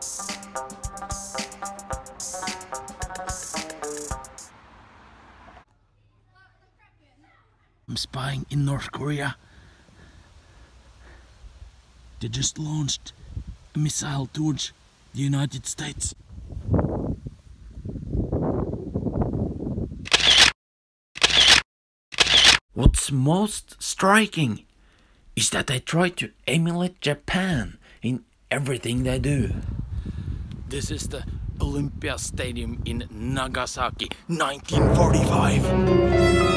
I'm spying in North Korea. They just launched a missile towards the United States. What's most striking is that they try to emulate Japan in everything they do. This is the Olympia Stadium in Nagasaki, 1945.